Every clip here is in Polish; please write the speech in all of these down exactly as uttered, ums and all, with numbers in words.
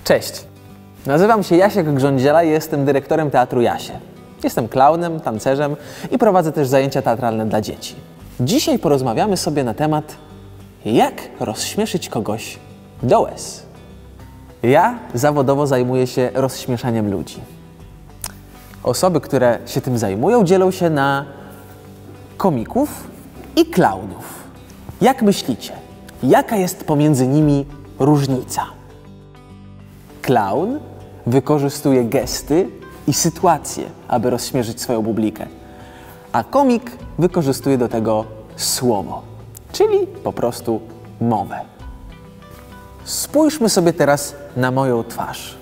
Cześć, nazywam się Jasiek Grządziela i jestem dyrektorem Teatru Jasie. Jestem klaunem, tancerzem i prowadzę też zajęcia teatralne dla dzieci. Dzisiaj porozmawiamy sobie na temat, jak rozśmieszyć kogoś do łez. Ja zawodowo zajmuję się rozśmieszaniem ludzi. Osoby, które się tym zajmują, dzielą się na komików i klaunów. Jak myślicie, jaka jest pomiędzy nimi różnica? Klaun wykorzystuje gesty i sytuacje, aby rozśmieszyć swoją publikę, a komik wykorzystuje do tego słowo, czyli po prostu mowę. Spójrzmy sobie teraz na moją twarz.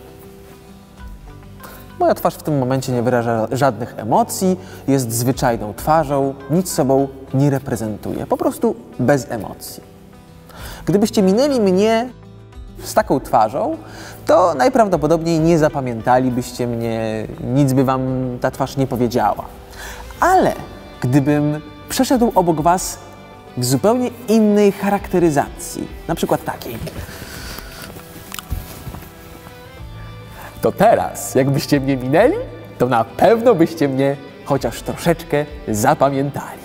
Moja twarz w tym momencie nie wyraża żadnych emocji, jest zwyczajną twarzą, nic sobą nie reprezentuje, po prostu bez emocji. Gdybyście minęli mnie z taką twarzą, to najprawdopodobniej nie zapamiętalibyście mnie, nic by wam ta twarz nie powiedziała. Ale gdybym przeszedł obok was w zupełnie innej charakteryzacji, na przykład takiej, to teraz, jakbyście mnie minęli, to na pewno byście mnie chociaż troszeczkę zapamiętali.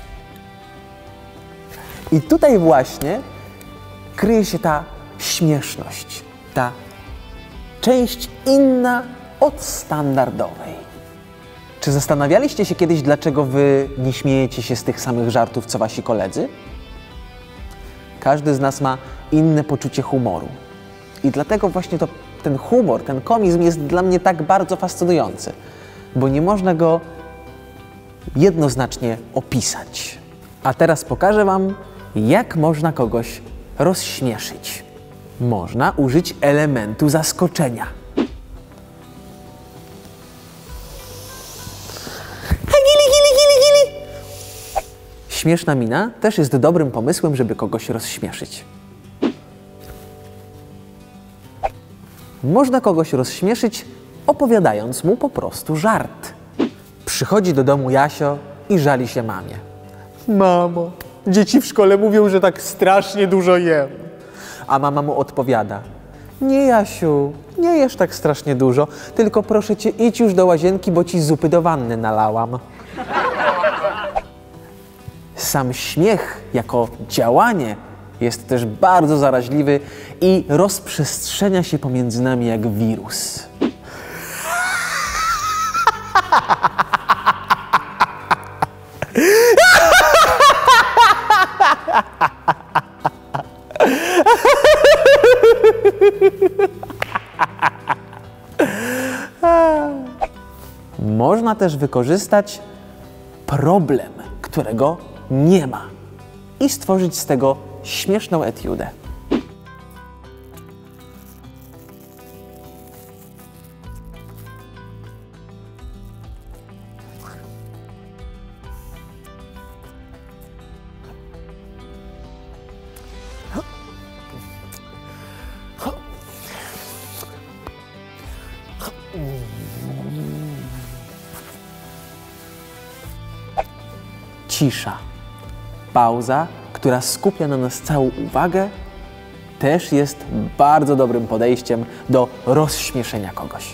I tutaj właśnie kryje się ta śmieszność, ta część inna od standardowej. Czy zastanawialiście się kiedyś, dlaczego wy nie śmiejecie się z tych samych żartów, co wasi koledzy? Każdy z nas ma inne poczucie humoru. I dlatego właśnie to, ten humor, ten komizm jest dla mnie tak bardzo fascynujący, bo nie można go jednoznacznie opisać. A teraz pokażę wam, jak można kogoś rozśmieszyć. Można użyć elementu zaskoczenia. Gili, gili, gili, gili. Śmieszna mina też jest dobrym pomysłem, żeby kogoś rozśmieszyć. Można kogoś rozśmieszyć, opowiadając mu po prostu żart. Przychodzi do domu Jasio i żali się mamie. Mamo, dzieci w szkole mówią, że tak strasznie dużo jem. A mama mu odpowiada. Nie, Jasiu, nie jesz tak strasznie dużo, tylko proszę cię, idź już do łazienki, bo ci zupy do wanny nalałam. Sam śmiech jako działanie jest też bardzo zaraźliwy i rozprzestrzenia się pomiędzy nami jak wirus. Można też wykorzystać problem, którego nie ma, i stworzyć z tego śmieszną etiudę. Cisza, pauza, która skupia na nas całą uwagę, też jest bardzo dobrym podejściem do rozśmieszenia kogoś.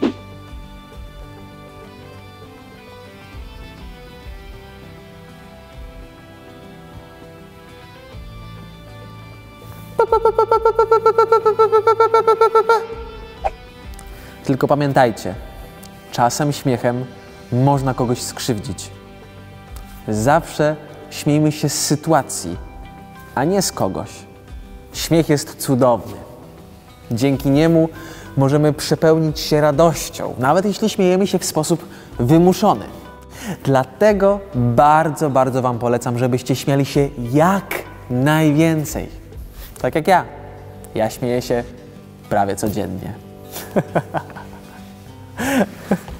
Tylko pamiętajcie, czasem śmiechem można kogoś skrzywdzić. Zawsze śmiejmy się z sytuacji, a nie z kogoś. Śmiech jest cudowny. Dzięki niemu możemy przepełnić się radością, nawet jeśli śmiejemy się w sposób wymuszony. Dlatego bardzo, bardzo wam polecam, żebyście śmiali się jak najwięcej. Tak jak ja. Ja śmieję się prawie codziennie.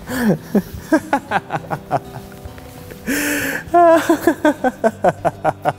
Ha ha ha ha ha.